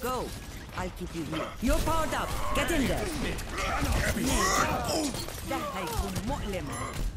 Go. I'll keep you here. You're powered up. Get in there. ده هيكون مؤلم.